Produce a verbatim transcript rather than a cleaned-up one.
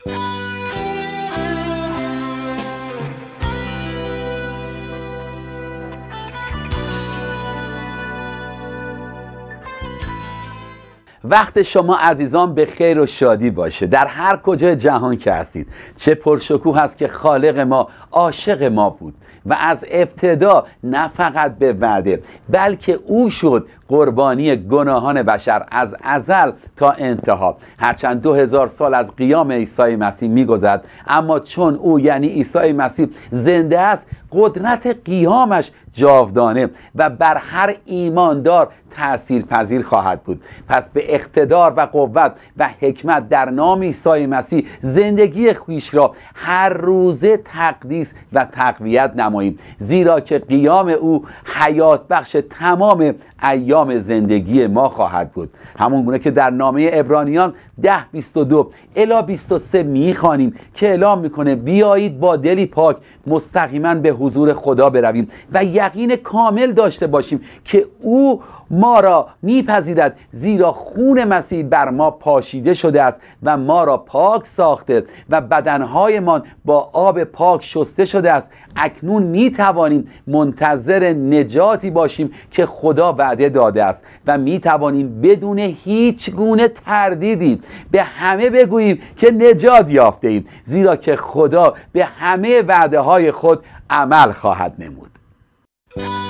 وقت شما عزیزان به خیر و شادی باشه در هر کجای جهان که هستید. چه پرشکوه هست که خالق ما عاشق ما بود و از ابتدا نه فقط به وعده بلکه او شد قربانی گناهان بشر از ازل تا انتها. هرچند دو هزار سال از قیام عیسی مسیح میگذرد، اما چون او یعنی عیسی مسیح زنده است، قدرت قیامش جاودانه و بر هر ایماندار تأثیر پذیر خواهد بود. پس به اقتدار و قوت و حکمت در نام عیسی مسیح زندگی خویش را هر روزه تقدیس و تقویت نماییم، زیرا که قیام او حیات بخش تمام ایام زندگی ما خواهد بود. همون گونه که در نامه عبرانیان ده بیست و دو الی بیست و سه میخوانیم که اعلام میکنه بیایید با دلی پاک مستقیما به حضور خدا برویم و یقین کامل داشته باشیم که او ما را میپذیرد، زیرا خون مسیح بر ما پاشیده شده است و ما را پاک ساخته و بدنهایمان با آب پاک شسته شده است. اکنون میتوانیم منتظر نجاتی باشیم که خدا وعده داده است و میتوانیم بدون هیچ گونه تردیدی به همه بگوییم که نجات یافته ایم، زیرا که خدا به همه وعده های خود عمل خواهد نمود.